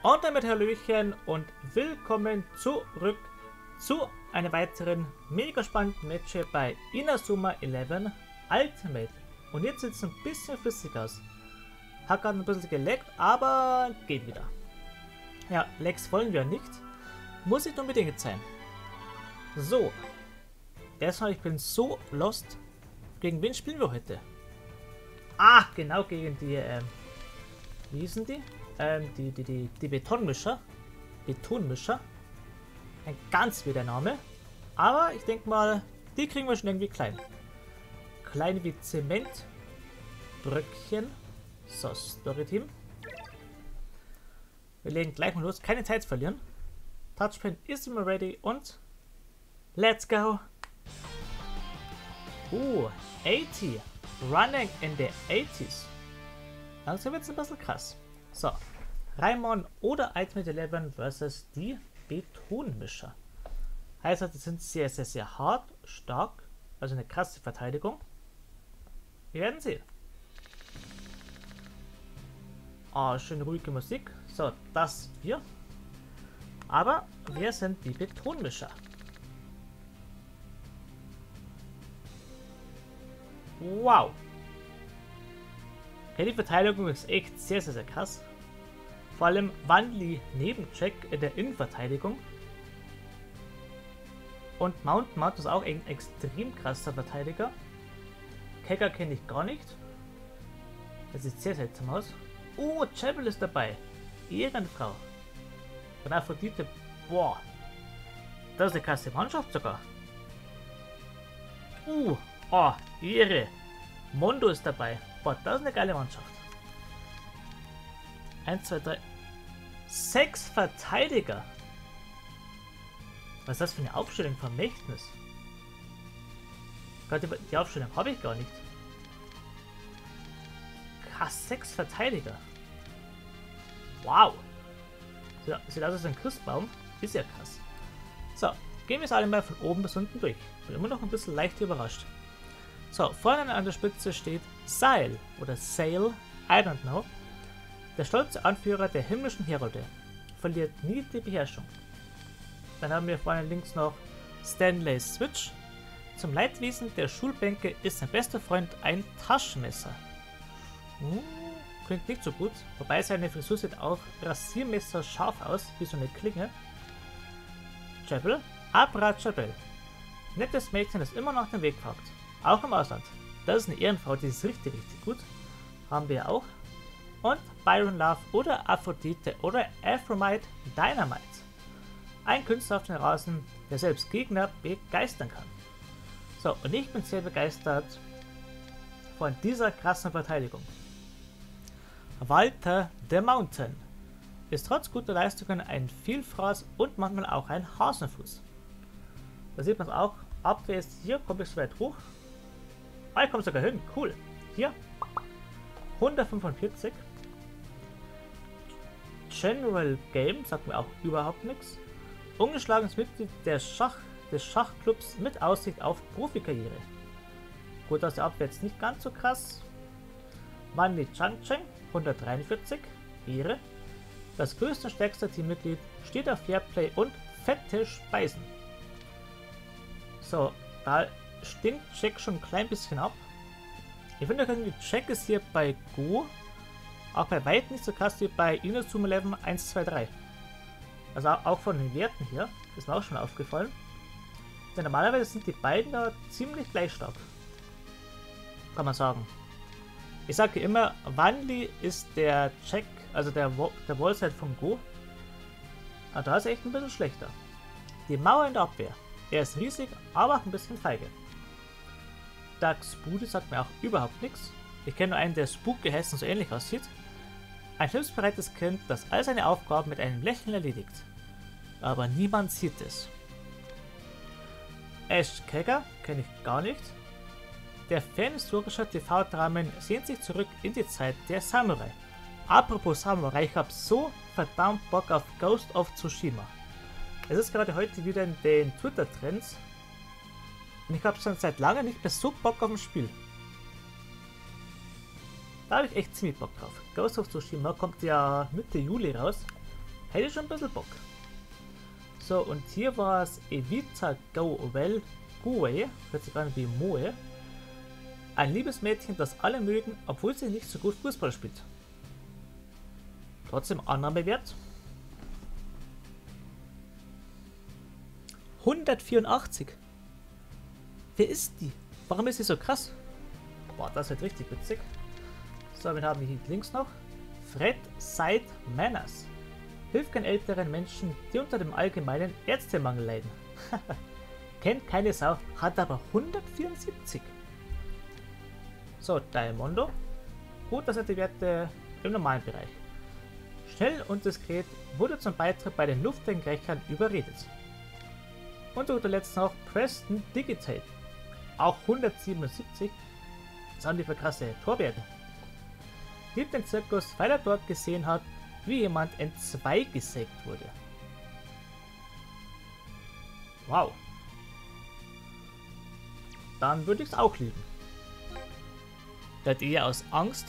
Und damit Hallöchen und willkommen zurück zu einem weiteren mega spannenden Match hier bei Inazuma 11 Ultimate. Und jetzt sieht es ein bisschen flüssig aus. Hat gerade ein bisschen geleckt, aber geht wieder. Ja, Lecks wollen wir nicht. Muss nicht unbedingt sein. So. Erstmal, ich bin so lost. Gegen wen spielen wir heute? Ah, genau gegen die, wie hießen die? Die Betonmischer. Betonmischer. Ein ganz wieder Name. Aber ich denke mal, die kriegen wir schon irgendwie klein. Klein wie Zement. Bröckchen. So, Storyteam. Wir legen gleich mal los. Keine Zeit verlieren. Touchpad ist immer ready und let's go. 80. Running in the 80s. Also wird es ein bisschen krass. So, Raimon oder Ultimate 11 versus die Betonmischer. Heißt also, sind sehr, sehr, sehr hart, stark, also eine krasse Verteidigung. Wir werden sehen. Oh, schön ruhige Musik. So, das hier. Aber wer sind die Betonmischer? Wow. Okay, die Verteidigung ist echt sehr, sehr, sehr krass. Vor allem Wanli Nebencheck in der Innenverteidigung. Und Mount ist auch ein extrem krasser Verteidiger. Kegger kenne ich gar nicht. Das sieht sehr seltsam aus. Chapel ist dabei. Ehrenfrau. Von Aphrodite. Boah. Das ist eine krasse Mannschaft sogar. Ehre. Mondo ist dabei. Boah, das ist eine geile Mannschaft. 1, 2, 3. 6 Verteidiger. Was ist das für eine Aufstellung? Vermächtnis. Gott, die Aufstellung habe ich gar nicht. Krass, 6 Verteidiger. Wow. Sieht aus wie ein Christbaum. Ist ja krass. So, gehen wir es alle mal von oben bis unten durch. Bin immer noch ein bisschen leicht überrascht. So, vorne an der Spitze steht Sail oder Sail, I don't know. Der stolze Anführer der himmlischen Herolde verliert nie die Beherrschung. Dann haben wir vorne links noch Stanley Switch. Zum Leidwesen der Schulbänke ist sein bester Freund ein Taschenmesser. Klingt nicht so gut, wobei seine Frisur sieht auch rasiermesser scharf aus, wie so eine Klinge. Chapel, Abra Chapel. Nettes Mädchen, das immer nach dem Weg fragt. Auch im Ausland. Das ist eine Ehrenfrau, die ist richtig, richtig gut. Haben wir auch. Und Byron Love oder Aphrodite oder Aphrodite Dynamite. Ein Künstler auf den Rasen, der selbst Gegner begeistern kann. So, und ich bin sehr begeistert von dieser krassen Verteidigung. Walter the Mountain ist trotz guter Leistungen ein Vielfraß und manchmal auch ein Hasenfuß. Da sieht man es auch. Abwehr ist hier, komme ich so weit hoch. Ich komme sogar hin, cool. Hier 145. General Game sagt mir auch überhaupt nichts. Ungeschlagenes Mitglied des Schachclubs mit Aussicht auf Profikarriere. Gut, aus der Abwehr jetzt nicht ganz so krass. Manli Changcheng 143. Ehre. Das größte und stärkste Teammitglied steht auf Fairplay und fette Speisen. So, da stinkt Check schon ein klein bisschen ab. Ich finde, irgendwie Check ist hier bei Go auch bei weitem nicht so krass wie bei Inazuma 11 1, 2, 3. Also auch von den Werten hier, ist mir auch schon aufgefallen. Denn normalerweise sind die beiden da ziemlich gleich stark. Kann man sagen. Ich sage immer, Wanli ist der Check, also der Wallside von Go. Aber da ist er echt ein bisschen schlechter. Die Mauer in der Abwehr. Er ist riesig, aber auch ein bisschen feige. Dax Bude sagt mir auch überhaupt nichts. Ich kenne nur einen, der Spook geheißen und so ähnlich aussieht. Ein hilfsbereites Kind, das all seine Aufgaben mit einem Lächeln erledigt. Aber niemand sieht es. Ash Kegger kenne ich gar nicht. Der fanhistorische TV-Dramen sehnt sich zurück in die Zeit der Samurai. Apropos Samurai, ich habe so verdammt Bock auf Ghost of Tsushima. Es ist gerade heute wieder in den Twitter-Trends. Und ich habe schon seit langem nicht mehr so Bock auf ein Spiel. Da habe ich echt ziemlich Bock drauf. Ghost of Tsushima kommt ja Mitte Juli raus. Hätte ich schon ein bisschen Bock. So, und hier war es Evita Well Gue, hört sich an wie Moe. Ein liebes Mädchen, das alle mögen, obwohl sie nicht so gut Fußball spielt. Trotzdem Annahmewert. 184. Wer ist die? Warum ist sie so krass? Boah, das wird richtig witzig. So, wen haben wir hier links noch? Fred Side Manners. Hilft den älteren Menschen, die unter dem allgemeinen Ärztemangel leiden. Kennt keine Sau, hat aber 174. So, Diamondo. Gut, das sind die Werte im normalen Bereich. Schnell und diskret wurde zum Beitritt bei den Luftdenkrechern überredet. Und zu guter Letzt noch Preston Digitate. Auch 177. Das haben die für krasse Torwerte. Liebt den Zirkus, weil er dort gesehen hat, wie jemand entzwei gesägt wurde. Wow. Dann würde ich es auch lieben. Vielleicht eher aus Angst.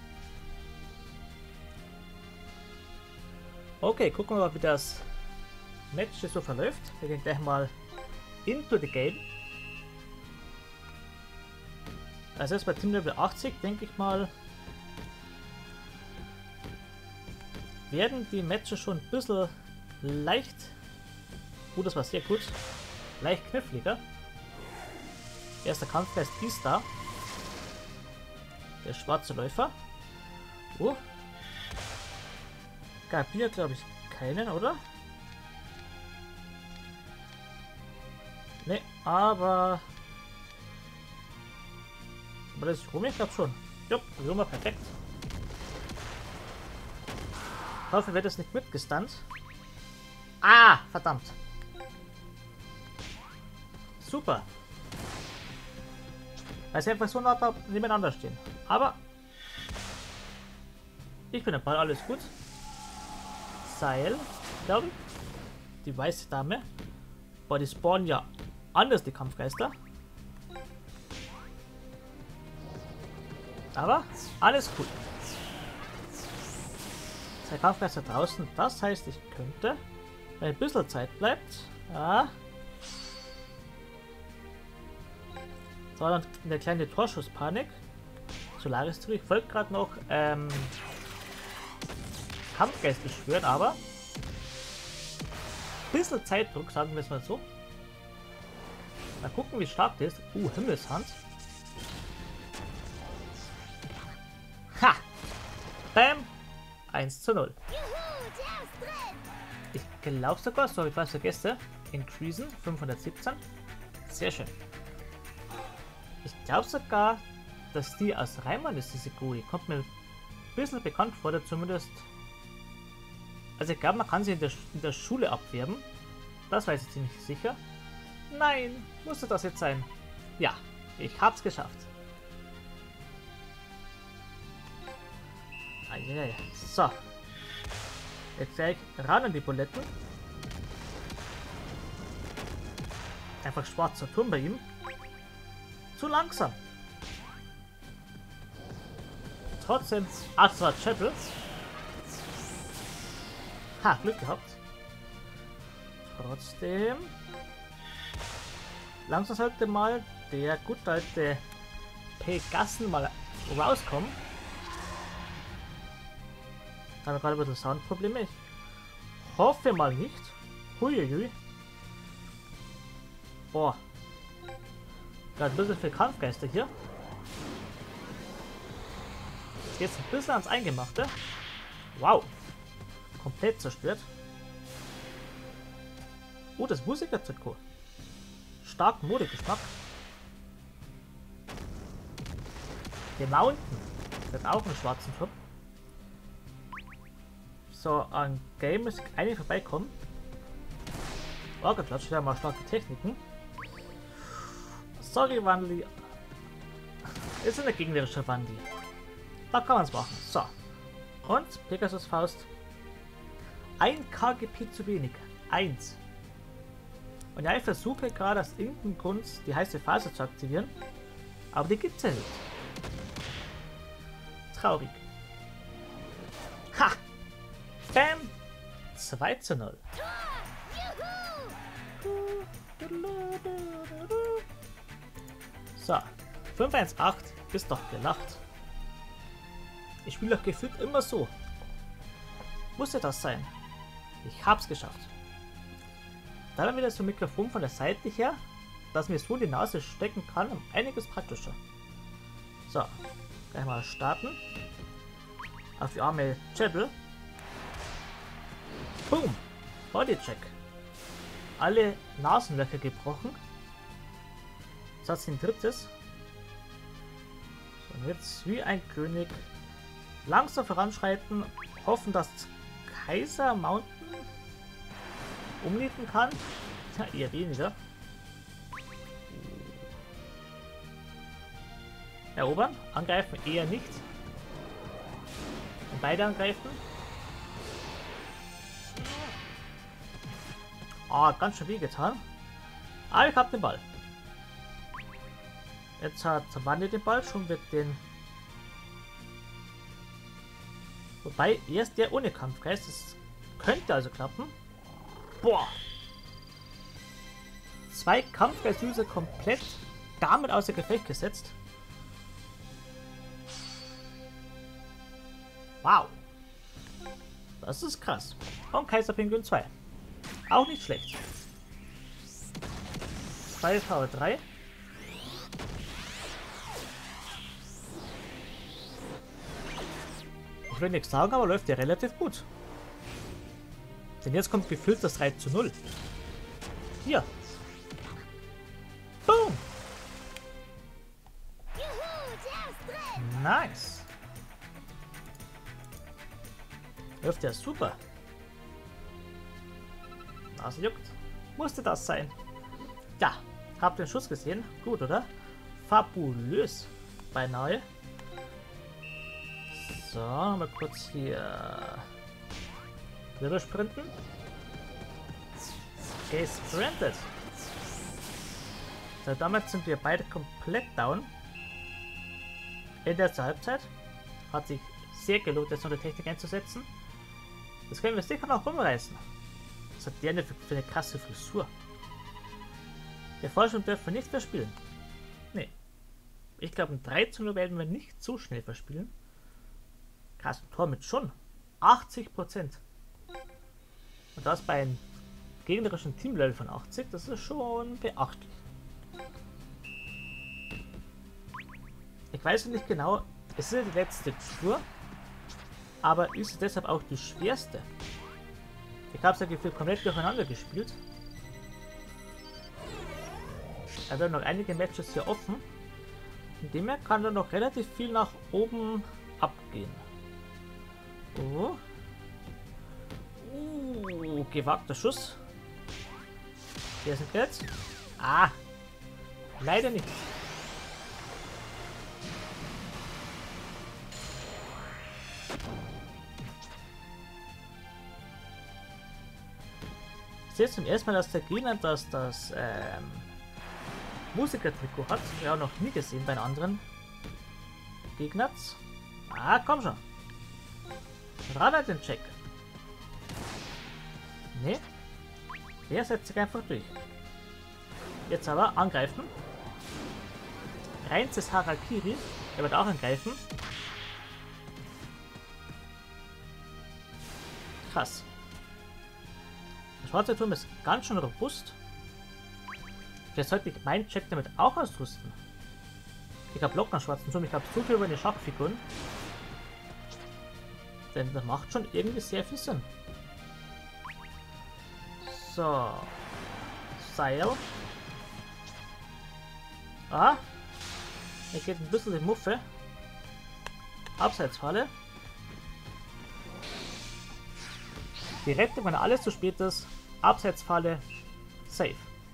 Okay, gucken wir mal, wie das Match hier so verläuft. Wir gehen gleich mal into the game. Also jetzt bei Team Level 80, denke ich mal, werden die Matches schon ein bisschen leicht. Das war sehr gut. Leicht kniffliger. Erster Kampfgeist ist da. Der schwarze Läufer. Gab hier, glaube ich, keinen, oder? Ne, aber das ist Rumi, ich glaube schon. Jupp, Rumi, perfekt. Ich hoffe, wird es nicht mitgestunt. Ah, verdammt. Super. Weil sie einfach so nah nebeneinander stehen. Aber ich bin im Ball, alles gut. Seil, glaube ich. Die weiße Dame. Boah, die spawnen ja anders, die Kampfgeister. Aber alles cool. Zwei Kampfgeister draußen. Das heißt, ich könnte, wenn ein bisschen Zeit bleibt. Ja. So, dann eine kleine Torschusspanik. Solaris zurück. Ich wollte gerade noch Kampfgeist schwören, aber ein bisschen Zeitdruck, sagen wir es mal so. Mal gucken, wie stark der ist. Himmelshand. Ha! Bam! 1:0. Ich glaube sogar, so habe ich was vergessen. Increasen 517. Sehr schön. Ich glaube sogar, dass die aus Reimann ist, diese Gui. Kommt mir ein bisschen bekannt vor, oder zumindest. Also ich glaube, man kann sie in der Schule abwerben. Das weiß ich ziemlich sicher. Nein, musste das jetzt sein? Ja, ich hab's geschafft. So. Jetzt gleich ran an die Buletten. Einfach schwarzer Turm bei ihm. Zu langsam. Trotzdem Astra Chapel. Ha, Glück gehabt. Trotzdem. Langsam sollte mal der gut alte Pegassen mal rauskommen. Da haben wir gerade ein bisschen Soundprobleme. Ich hoffe mal nicht. Huiuiui. Boah. Gerade ein bisschen viel Kampfgeister hier. Jetzt ein bisschen ans Eingemachte. Wow. Komplett zerstört. Das Musiker-Trikot. Stark Modegeschmack. Der Mountain. Der hat auch einen schwarzen Top. So, an Game muss eine vorbeikommen. Orgelplatz, wieder mal starke Techniken. Sorry, Wandli. Ist eine gegnerische Wandli. Da kann man es machen. So. Und Pegasus Faust. Ein KGP zu wenig. 1. Und ja, ich versuche gerade aus irgendeinem Grund die heiße Phase zu aktivieren. Aber die gibt es ja nicht. Traurig. Ha! Bam! 2:0. So, 518 ist doch gelacht. Ich spiele doch gefühlt immer so. Musste das sein? Ich hab's geschafft. Dann wieder so ein Mikrofon von der Seite her, dass mir so in die Nase stecken kann, um einiges praktischer. So, gleich mal starten. Auf die arme Chapel. Boom! Bodycheck. Alle Nasenlöcher gebrochen. Das ist ein drittes. So, und jetzt wie ein König langsam voranschreiten, hoffen, dass Kaiser Mountain umnieten kann. Ja, eher weniger. Erobern, angreifen eher nicht. Und beide angreifen. Ah, ganz schön weh getan. Aber ich hab den Ball. Jetzt hat Wandi den Ball, schon wird den. Wobei, er ist der ohne Kampfgeist. Das könnte also klappen. Boah! 2 Kampfgeist-User komplett damit außer Gefecht gesetzt. Wow! Das ist krass. Und Kaiserpinguin 2. Auch nicht schlecht. 2 V3. Ich will nichts sagen, aber läuft ja relativ gut. Denn jetzt kommt gefühlt das 3:0. Hier. Boom. Nice. Läuft ja super. Nase juckt. Musste das sein. Ja, habt den Schuss gesehen? Gut, oder? Fabulös. Beinahe. So, mal kurz hier rüber sprinten. Gesprintet. So, damit sind wir beide komplett down. In der Halbzeit. Hat sich sehr gelohnt, jetzt noch eine Technik einzusetzen. Das können wir sicher noch rumreißen. Was hat der denn für eine krasse Frisur? Der Forschung dürfen wir nicht verspielen. Nee. Ich glaube, ein 3:0 werden wir nicht so schnell verspielen. Krass, ein Tor mit schon 80%. Und das bei einem gegnerischen Teamlevel von 80, das ist schon beachtlich. Ich weiß nicht genau, es ist ja die letzte Tour, aber ist es deshalb auch die schwerste. Ich habe es ja gefühlt komplett durcheinander gespielt. Also noch einige Matches hier offen. Von dem her kann da noch relativ viel nach oben abgehen. Oh. Gewagter Schuss. Hier ist ein jetzt. Ah. Leider nicht. Ich sehe zum ersten Mal, dass der Gegner das Musiker-Trikot hat. Ja, noch nie gesehen bei den anderen Gegnern. Ah, komm schon. Ran an den Check. Nee. Der setzt sich einfach durch. Jetzt aber angreifen. Reines Harakiri. Er wird auch angreifen. Krass. Der schwarze Turm ist ganz schön robust. Vielleicht sollte ich meinen Check damit auch ausrüsten. Ich habe locker einen schwarzen Turm. Ich habe so viel über die Schachfiguren. Denn das macht schon irgendwie sehr viel Sinn. So. Seil. Ah. Hier geht ein bisschen die Muffe. Abseitsfalle. Die Rettung, wenn alles zu spät ist. Abseitsfalle. Safe.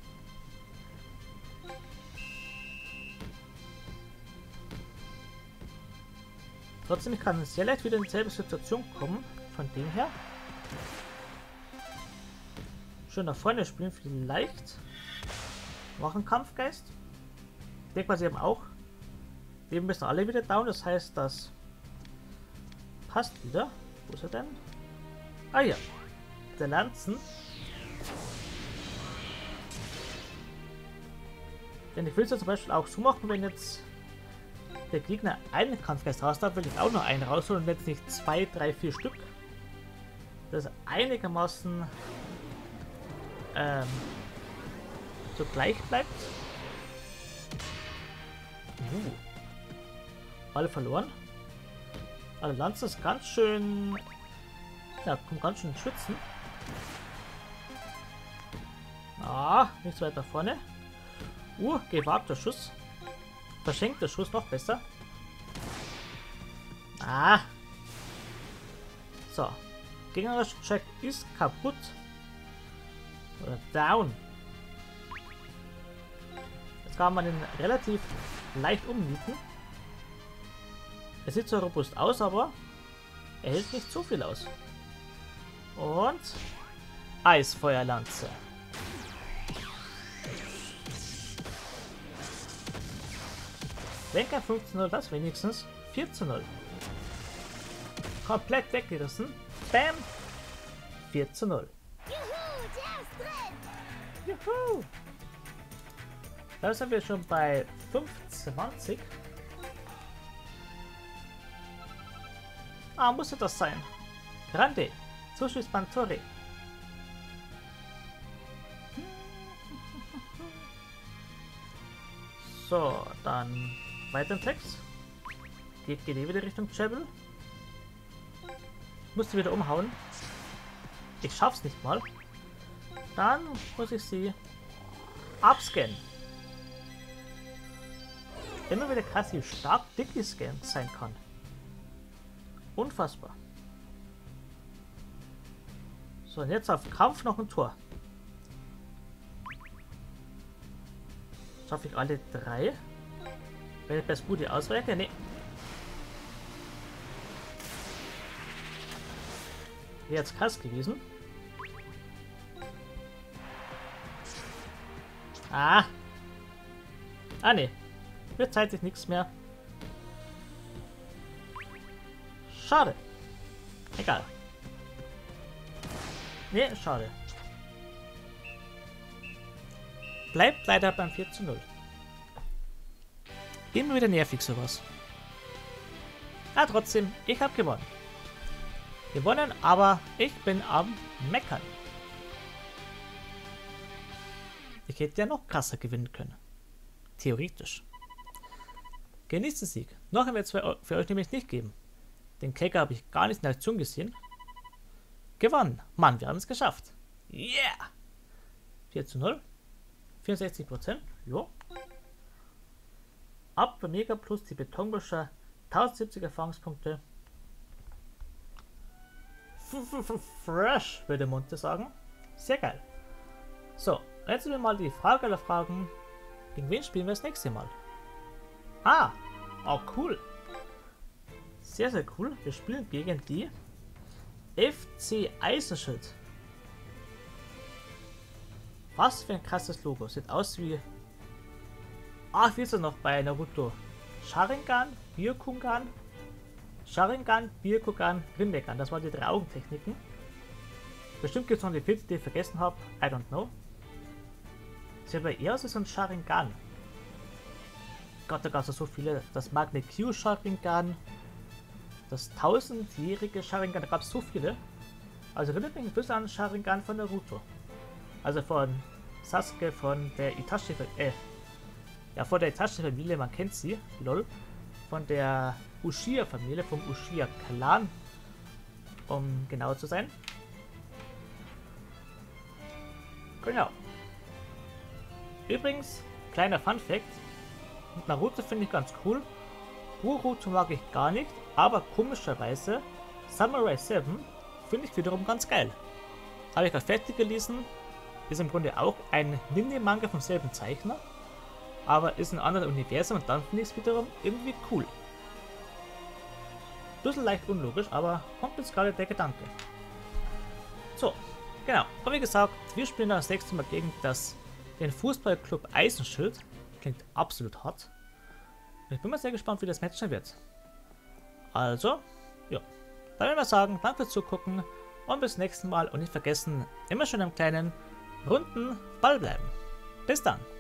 Trotzdem, ich kann sehr leicht wieder in dieselbe Situation kommen. Von dem her. Schön nach vorne spielen, vielleicht. Machen Kampfgeist. Der quasi eben auch. Wir müssen alle wieder down, das heißt, das passt wieder. Wo ist er denn? Ah ja. der Lanzen. Denn ich will es ja zum Beispiel auch so machen, wenn jetzt der Gegner einen Kampfgeist raus darf, will ich auch noch einen rausholen und jetzt nicht 2, 3, 4 Stück. Das einigermaßen so gleich bleibt. Alle verloren. Alle Lanzen ist ganz schön. Ja, kommt ganz schön schützen. Ah, nicht so weit nach vorne. Gewagter Schuss. Verschenkter Schuss noch besser. Ah. So. Gegnerischer Check ist kaputt. Oder down. Jetzt kann man ihn relativ leicht umnieten. Er sieht zwar robust aus, aber er hält nicht so viel aus. Und Eisfeuerlanze. Lenker 15-0, das wenigstens. 4:0. Komplett weggerissen. Bam! 4:0. Juhu! Da sind wir schon bei 25. Ah, musste das sein. Grande. Zuschluss Pantore. So, dann weiter im Text. Geht wieder Richtung Chapel. Musste wieder umhauen. Ich schaff's nicht mal. Dann muss ich sie abscannen. Immer wieder krass, wie stark Dicky Scan sein kann. Unfassbar. So, und jetzt auf Kampf noch ein Tor. Schaffe ich alle 3? Wenn ich bei Spudi ausweiche? Nee. Wäre jetzt krass gewesen. Ah! Ah, nee. Wird zeitlich nichts mehr. Schade. Egal. Nee, schade. Bleibt leider beim 4:0. Immer wieder nervig sowas. Ah, trotzdem, ich habe gewonnen. Gewonnen, aber ich bin am Meckern. Ich hätte ja noch krasser gewinnen können. Theoretisch. Genießt den Sieg. Noch einen wird es für euch nämlich nicht geben. Den Kicker habe ich gar nicht in Aktion gesehen. Gewonnen. Mann, wir haben es geschafft. Yeah! 4:0. 64%. Jo. Ab für Mega plus die Betonbuscher 1070 Erfahrungspunkte. Fresh, würde Monte sagen. Sehr geil. So, jetzt sind wir mal die Frage aller Fragen. Gegen wen spielen wir das nächste Mal? Ah, oh cool. Sehr, sehr cool. Wir spielen gegen die FC Eisenschild. Was für ein krasses Logo. Sieht aus wie... Ach, wie ist er noch bei Naruto? Sharingan, Byakugan, Sharingan, Byakugan, Rinnegan. Das waren die 3 Augentechniken. Bestimmt gibt es noch die 4, die ich vergessen habe. I don't know. Sieht aber eher aus wie so ein Sharingan. Gott, da gab es so viele. Das Magne Q Sharingan. Das 1000-jährige Sharingan. Da gab es so viele. Also erinnert mich ein bisschen an Sharingan von Naruto. Also von Sasuke, von der Itachi, ja, von der Itachi-Familie, man kennt sie, lol. Von der Uchiha-Familie, vom Uchiha-Clan, um genau zu sein. Genau. Übrigens, kleiner Fun-Fact, Naruto finde ich ganz cool, Boruto mag ich gar nicht, aber komischerweise Samurai 7 finde ich wiederum ganz geil. Habe ich gerade fertig gelesen, ist im Grunde auch ein Ninja-Manga vom selben Zeichner, aber ist ein anderes Universum und dann finde ich es wiederum irgendwie cool. Bisschen leicht unlogisch, aber kommt jetzt gerade der Gedanke. So, genau. Und wie gesagt, wir spielen das nächste Mal gegen den Fußballclub Eisenschild. Klingt absolut hart. Und ich bin mal sehr gespannt, wie das Match dann wird. Also, ja. Dann würde ich mal sagen, danke fürs Zugucken. und bis nächsten Mal und nicht vergessen, immer schön am kleinen, runden Ball bleiben. Bis dann!